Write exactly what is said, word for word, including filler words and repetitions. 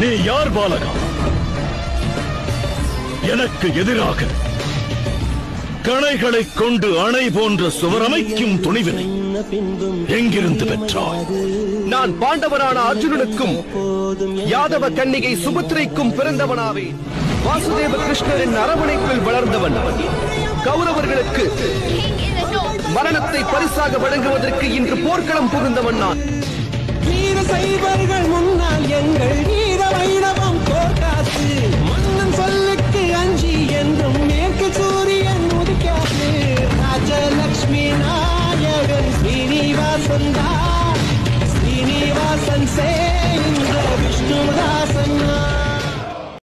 நீ யார் பாலகா? எனக்கு எதிராக கணைகளை கொண்டு அணை போன்ற சுவரமைக்கும் துணிவினை எங்கிருந்து பெற்றாய்? நான் பாண்டவரான அர்ஜுனனுக்கும் யாதவ கன்னிகை சுபத்திரைக்கும் பிறந்தவனாவே. வாசுதேவ கிருஷ்ணரின் அரவணைப்பில் வளர்ந்தவன். கௌரவர்களுக்கு மரணத்தை பரிசாக வழங்குவதற்கு இன்று போர்க்களம் புகுந்தவன் நான். வீர சைவர்கள் முன்னால் எங்கள் வீர வைணவம் போர்க்காசு.